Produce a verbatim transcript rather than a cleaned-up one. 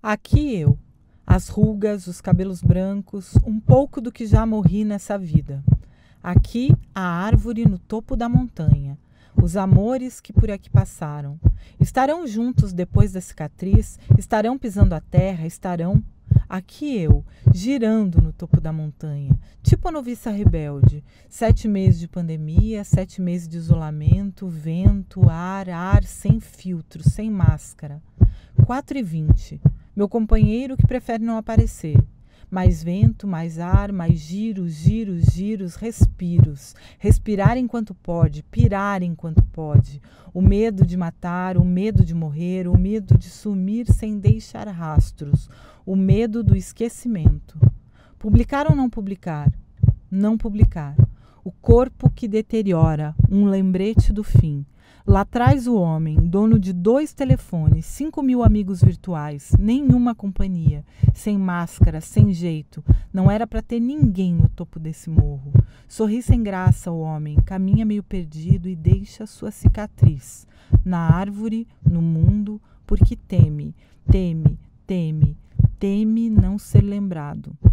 Aqui eu, as rugas, os cabelos brancos, um pouco do que já morri nessa vida. Aqui a árvore no topo da montanha, os amores que por aqui passaram. Estarão juntos depois da cicatriz, estarão pisando a terra, estarão... Aqui eu, girando no topo da montanha, tipo a noviça rebelde. Sete meses de pandemia, sete meses de isolamento, vento, ar, ar sem filtro, sem máscara. Quatro e vinte. Meu companheiro que prefere não aparecer. Mais vento, mais ar, mais giros, giros, giros, respiros. Respirar enquanto pode, pirar enquanto pode. O medo de matar, o medo de morrer, o medo de sumir sem deixar rastros. O medo do esquecimento. Publicar ou não publicar? Não publicar. O corpo que deteriora, um lembrete do fim. Lá atrás o homem, dono de dois telefones, cinco mil amigos virtuais, nenhuma companhia, sem máscara, sem jeito, não era para ter ninguém no topo desse morro. Sorri sem graça o homem, caminha meio perdido e deixa sua cicatriz. Na árvore, no mundo, porque teme, teme, teme, teme não ser lembrado.